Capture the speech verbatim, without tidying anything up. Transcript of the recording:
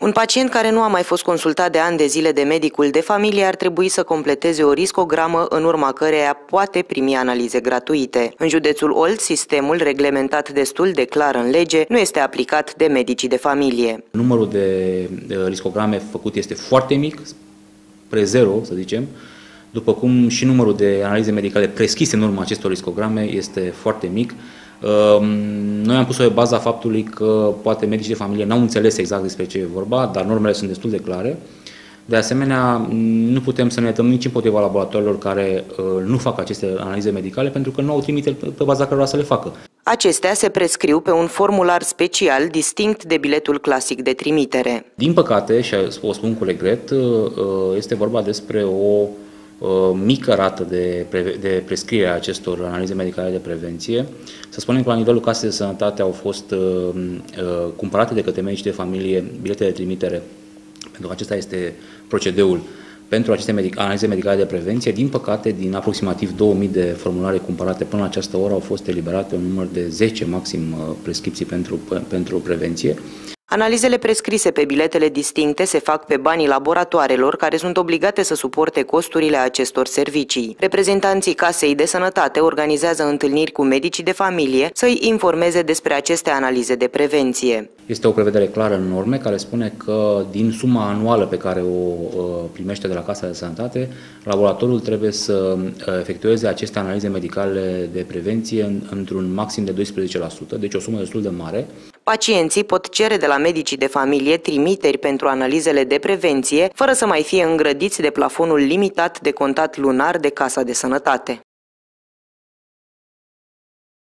Un pacient care nu a mai fost consultat de ani de zile de medicul de familie ar trebui să completeze o riscogramă în urma căreia poate primi analize gratuite. În județul Olt, sistemul, reglementat destul de clar în lege, nu este aplicat de medicii de familie. Numărul de riscograme făcut este foarte mic, spre zero, să zicem, după cum și numărul de analize medicale prescrise în urma acestor riscograme este foarte mic. Noi am pus-o pe baza faptului că poate medicii de familie n-au înțeles exact despre ce e vorba, dar normele sunt destul de clare. De asemenea, nu putem să ne dăm nici împotriva laboratoarelor care nu fac aceste analize medicale, pentru că nu au trimiteri pe baza cărora să le facă. Acestea se prescriu pe un formular special distinct de biletul clasic de trimitere. Din păcate, și o spun cu regret, este vorba despre o mică rată de, pre, de prescriere a acestor analize medicale de prevenție. Să spunem că la nivelul casei de sănătate au fost uh, uh, cumpărate de către medici de familie bilete de trimitere, pentru că acesta este procedeul pentru aceste medic analize medicale de prevenție. Din păcate, din aproximativ două mii de formulare cumpărate până la această oră, au fost eliberate un număr de zece maxim uh, prescripții pentru, pentru prevenție. Analizele prescrise pe biletele distincte se fac pe banii laboratoarelor, care sunt obligate să suporte costurile acestor servicii. Reprezentanții Casei de Sănătate organizează întâlniri cu medicii de familie să îi informeze despre aceste analize de prevenție. Este o prevedere clară în norme care spune că din suma anuală pe care o primește de la Casa de Sănătate, laboratorul trebuie să efectueze aceste analize medicale de prevenție într-un maxim de doisprezece la sută, deci o sumă destul de mare. Pacienții pot cere de la medicii de familie trimiteri pentru analizele de prevenție, fără să mai fie îngrădiți de plafonul limitat de contat lunar de Casa de Sănătate.